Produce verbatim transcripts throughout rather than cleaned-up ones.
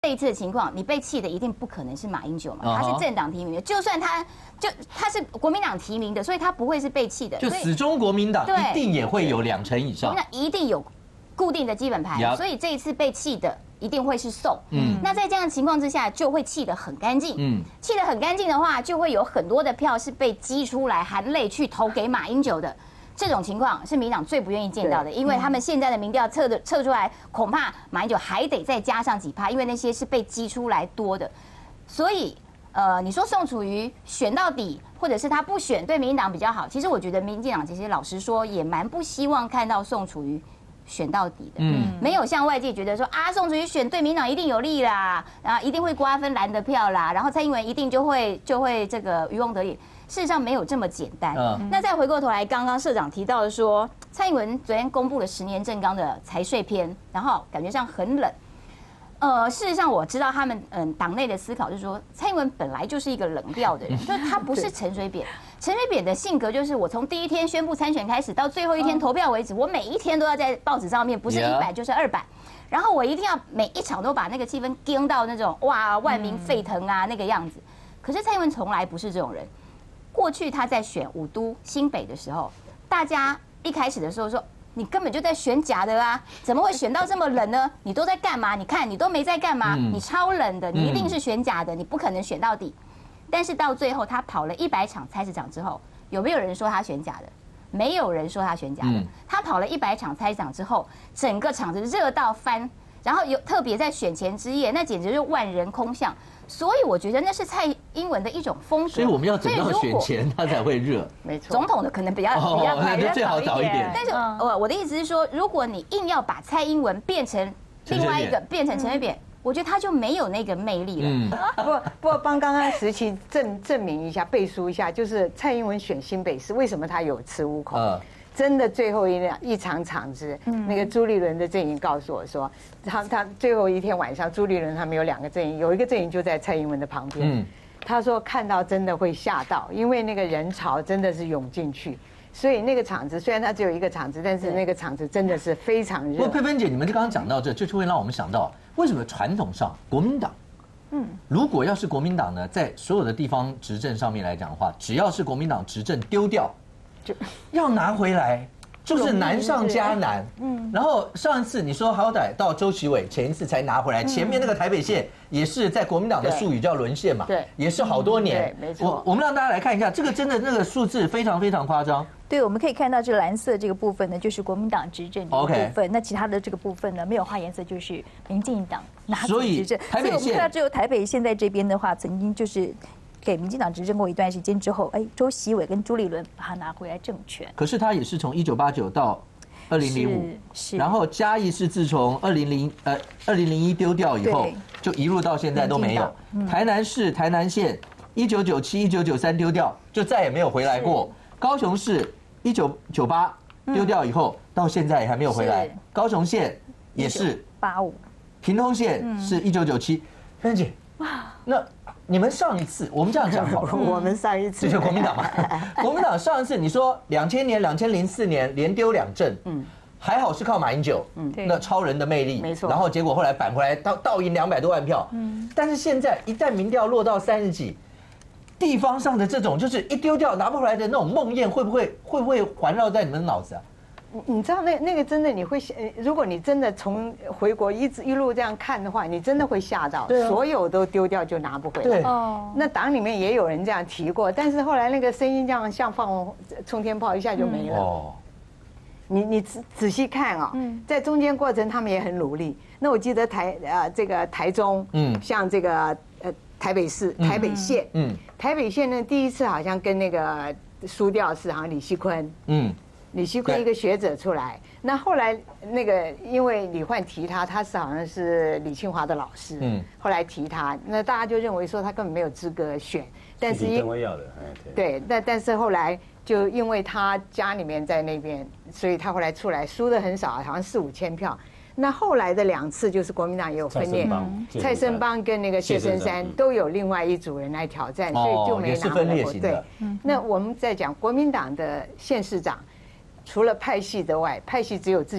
这一次的情况，你被弃的一定不可能是马英九嘛，他是政党提名的，就算他就他是国民党提名的，所以他不会是被弃的。 就始终国民党一定也会有两成以上， 那一定有固定的基本盘，所以这一次被弃的一定会是宋。嗯，那在这样的情况之下，就会弃得很干净。嗯，弃得很干净的话，就会有很多的票是被激出来，含泪去投给马英九的。这种情况是民进党最不愿意见到的，因为他们现在的民调测的测出来，恐怕马英九还得再加上几趴，因为那些是被激出来多的。所以，呃，你说宋楚瑜选到底，或者是他不选，对民进党比较好。其实我觉得民进党其实老实说，也蛮不希望看到宋楚瑜选到底的。嗯，没有像外界觉得说啊，宋楚瑜选对民进党一定有利啦，啊，一定会瓜分蓝的票啦，然后蔡英文一定就会就会这个渔翁得利。事实上没有这么简单。嗯，那再回过头来，刚刚社长提到的说，蔡英文昨天公布了十年政纲的财税篇，然后感觉上很冷。呃，事实上我知道他们嗯党内的思考就是说，蔡英文本来就是一个冷调的人，就是他不是陈水扁。陈水扁的性格就是，我从第一天宣布参选开始，到最后一天投票为止，我每一天都要在报纸上面，不是一百就是二百。然后我一定要每一场都把那个气氛盯到那种哇万民沸腾啊那个样子。可是蔡英文从来不是这种人。过去他在选五都新北的时候，大家一开始的时候说，你根本就在选假的啊，怎么会选到这么冷呢？你都在干嘛？你看你都没在干嘛，你超冷的，你一定是选假的，你不可能选到底。但是到最后他跑了一百场菜市场之后，有没有人说他选假的？没有人说他选假的。他跑了一百场菜市场之后，整个场子热到翻，然后有特别在选前之夜，那简直就是万人空巷。所以我觉得那是蔡英文的一种风格。所以我们要等到选前他才会热。 没错，总统的可能比较比较快，最好早一点。 但是我我的意思是说，如果你硬要把蔡英文变成另外一个变成陈水扁，我觉得他就没有那个魅力了。嗯， 不不过帮刚刚时期证证明一下，背书一下，就是蔡英文选新北市，为什么他有恃无恐？嗯。真的最后一一场场子，那个朱立伦的阵营告诉我说，他他最后一天晚上，朱立伦他们有两个阵营，有一个阵营就在蔡英文的旁边。他说看到真的会吓到，因为那个人潮真的是涌进去，所以那个场子虽然它只有一个场子，但是那个场子真的是非常热。 不过佩芬姐，你们刚刚讲到这，就是会让我们想到，为什么传统上国民党，嗯，如果要是国民党呢，在所有的地方执政上面来讲的话，只要是国民党执政丢掉。就要拿回来，就是难上加难。嗯，然后上一次你说好歹到周其伟，前一次才拿回来，前面那个台北县也是在国民党的术语叫沦陷嘛，对，也是好多年。 没错。 我我们让大家来看一下，这个真的那个数字非常非常夸张。 对，我们可以看到这蓝色这个部分呢，就是国民党执政的部分。那其他的这个部分呢，没有画颜色，就是民进党拿走执政。 台北县，所以我们看到只有台北县在这边的话，曾经就是。给民进党执政过一段时间之后，哎，周习伟跟朱立伦把他拿回来政权。 可是他也是从一九八九到二零零五，然后嘉义是自从二零零呃二零零一丢掉以后，就一路到现在都没有。台南市、台南县一九九七、一九九三丢掉，就再也没有回来过。高雄市一九九八丢掉以后，到现在也还没有回来。高雄县也是八五， 屏东县是一九九七。芬姐，哇，那。你们上一次，我们这样讲好了。 我们上一次就是国民党嘛。国民党上一次，你说两千年、两千零四年连丢两阵，嗯，还好是靠马英九，嗯，那超人的魅力， 没错。 然后结果后来扳回来，倒倒赢两百多万票，嗯。但是现在一旦民调落到三十几，地方上的这种就是一丢掉拿不回来的那种梦魇，会不会会不会环绕在你们脑子啊？ 你知道那那个真的你会，如果你真的从回国一直一路这样看的话，你真的会吓到，所有都丢掉就拿不回来。对，那党里面也有人这样提过，但是后来那个声音这样像放冲天炮，一下就没了。哦，你你仔仔细看啊，在中间过程他们也很努力。那我记得台呃这个台中，嗯，像这个呃台北市、台北县，嗯，台北县呢第一次好像跟那个输掉是好像李锡坤，嗯。李锡坤一个学者出来，那后来那个因为李焕提他，他是好像是李清华的老师，嗯，后来提他，那大家就认为说他根本没有资格选，但是因为对，但但是后来就因为他家里面在那边，所以他后来出来输的很少，好像四五千票。那后来的两次就是国民党也有分裂，蔡生邦跟那个谢生山都有另外一组人来挑战，所以就没拿过。对，那我们在讲国民党的县市长。除了派系之外，派系只有自己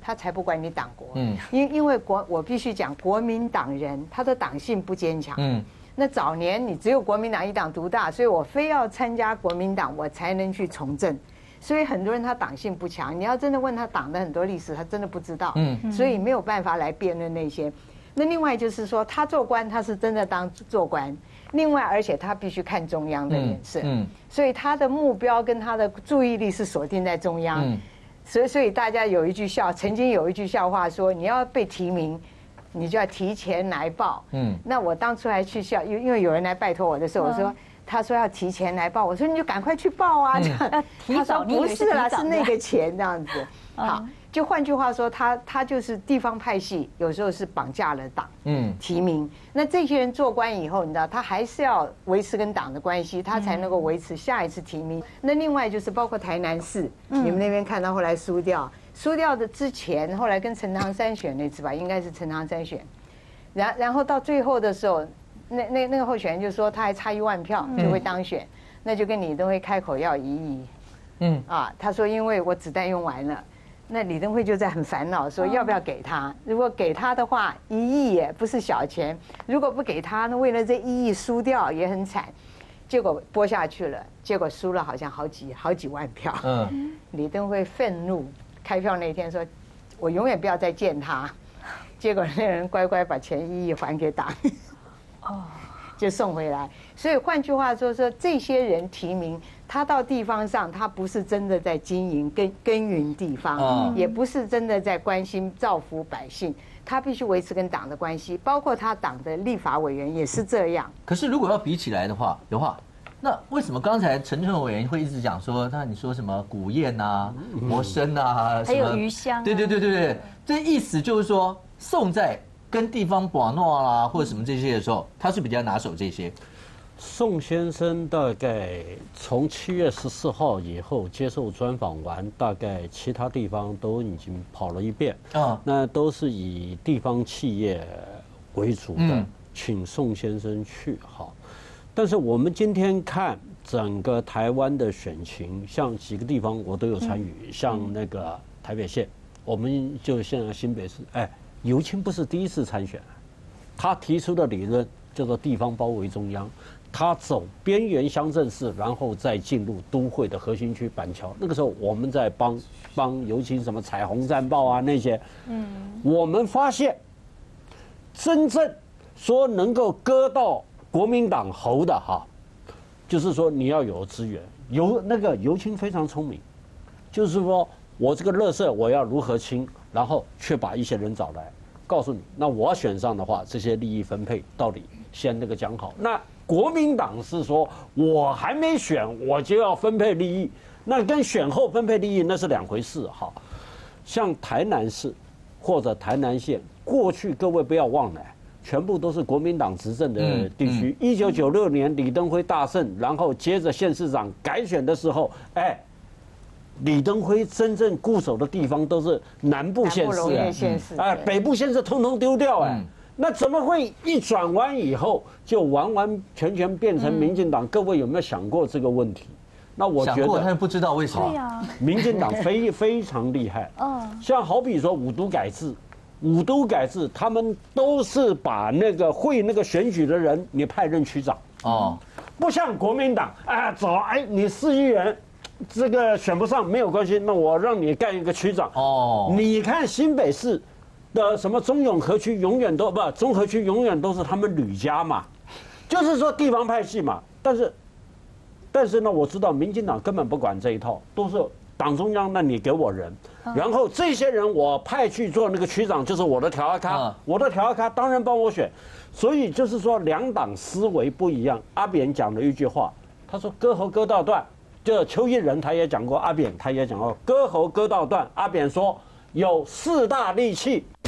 他才不管你党国。嗯，因因为国我必须讲，国民党人他的党性不坚强。嗯，那早年你只有国民党一党独大，所以我非要参加国民党，我才能去从政。所以很多人他党性不强，你要真的问他党的很多历史，他真的不知道。嗯，所以没有办法来辩论那些。那另外就是说，他做官他是真的当做官，另外而且他必须看中央的脸色。嗯，所以他的目标跟他的注意力是锁定在中央。嗯，所以所以大家有一句笑，曾经有一句笑话说，你要被提名，你就要提前来报。嗯，那我当初还去笑，因因为有人来拜托我的时候，我说。他说要提前来报，我说你就赶快去报啊！这样，他说不是啦，是那个钱这样子。好，就换句话说，他他就是地方派系，有时候是绑架了党，嗯，提名。那这些人做官以后，你知道，他还是要维持跟党的关系，他才能够维持下一次提名。那另外就是包括台南市，你们那边看到后来输掉，输掉的之前，后来跟陈唐山选那次吧，应该是陈唐山选，然然后到最后的时候。那那那个候选人就说他还差一万票就会当选，那就跟李登辉开口要一亿，嗯啊，他说因为我子弹用完了，那李登辉就在很烦恼说要不要给他？如果给他的话，一亿也不是小钱；如果不给他，那为了这一亿输掉也很惨。结果拨下去了，结果输了好像好几好几万票。嗯，李登辉愤怒，开票那天说，我永远不要再见他。结果那人乖乖把钱一亿还给党。哦，就送回来。所以换句话说，说这些人提名他到地方上，他不是真的在经营耕耕耘地方，哦、也不是真的在关心造福百姓。他必须维持跟党的关系，包括他党的立法委员也是这样。 可是如果要比起来的话，有话，那为什么刚才陈春委员会一直讲说，那你说什么古燕啊、魔生啊， 还有余香、啊， 对对对对对，这意思就是说宋在。跟地方把诺啦或者什么这些的时候，他是比较拿手这些。 宋先生大概从七月十四号以后接受专访完，大概其他地方都已经跑了一遍啊，那都是以地方企业为主的，嗯、请宋先生去好。但是我们今天看整个台湾的选情，像几个地方我都有参与，嗯、像那个台北县，我们就现在新北市，哎。尤清不是第一次参选，他提出的理论叫做地方包围中央，他走边缘乡镇市，然后再进入都会的核心区板桥。那个时候我们在帮帮尤清什么彩虹战报啊那些，嗯，我们发现真正说能够割到国民党喉的哈，就是说你要有资源，尤那个尤清非常聪明，就是说我这个垃圾我要如何清。然后却把一些人找来，告诉你，那我要选上的话，这些利益分配到底先那个讲好。那国民党是说，我还没选，我就要分配利益，那跟选后分配利益那是两回事哈。像台南市或者台南县，过去各位不要忘了，全部都是国民党执政的地区。一九九六年李登辉大胜，然后接着县市长改选的时候，哎。李登辉真正固守的地方都是南部县市，哎，北部县市通通丢掉哎，嗯、那怎么会一转弯以后就完完全全变成民进党？嗯、各位有没有想过这个问题？那我觉得， 想过，但不知道为什么。 对呀， 民进党非非常厉害。嗯，像好比说五都改制，五都改制，他们都是把那个会那个选举的人，你派任区长哦，不像国民党，哎，走，哎，你市议员。这个选不上没有关系，那我让你干一个区长哦。你看新北市的什么中永和区，永远都不中和区永远都是他们吕家嘛，就是说地方派系嘛。但是，但是呢，我知道民进党根本不管这一套，都是党中央，那你给我人，然后这些人我派去做那个区长，就是我的调阿咖，我的调阿咖当然帮我选。所以就是说两党思维不一样。阿扁讲了一句话，他说割喉割到断。就邱义仁他也讲过，阿扁他也讲过，割喉割到断。阿扁说有四大利器，